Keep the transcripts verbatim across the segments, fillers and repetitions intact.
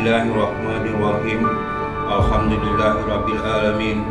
Bismillahirrahmanirrahim. Alhamdulillahirabbil alamin.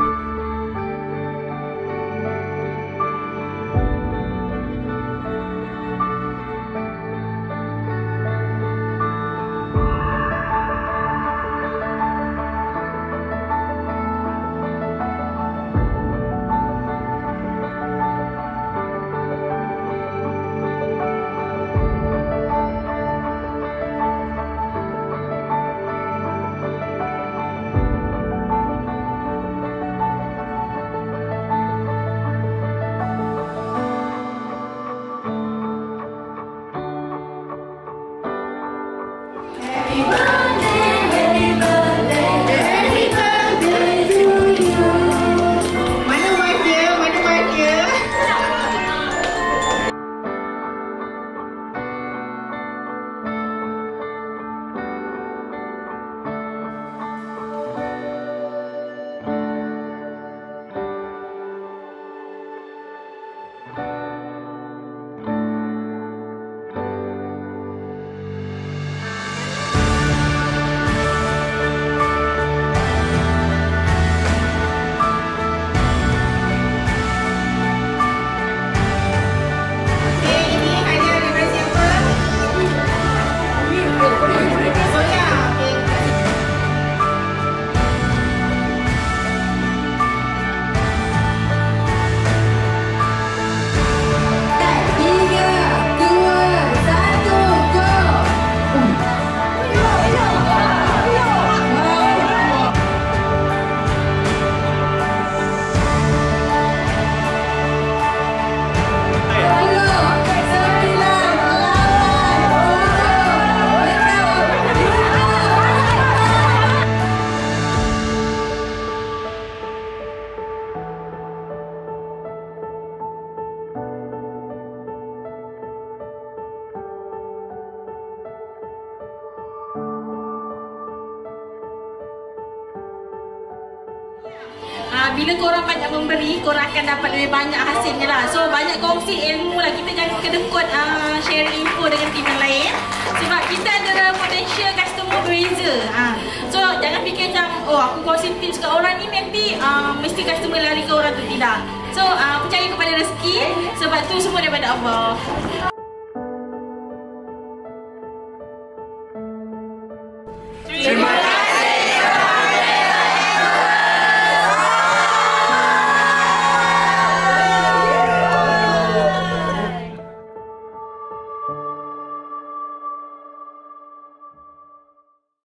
Bila korang banyak memberi, korang akan dapat lebih banyak hasilnya lah. So banyak kongsi ilmu lah. Kita jangan kedekut uh, share info dengan tim yang lain. Sebab kita ada potential customer berbeza. uh. So jangan fikir macam, oh aku kongsi tips kat orang ni nanti uh, mesti customer lari ke orang tu. Tidak. So uh, percaya kepada rezeki. Sebab tu semua daripada Allah.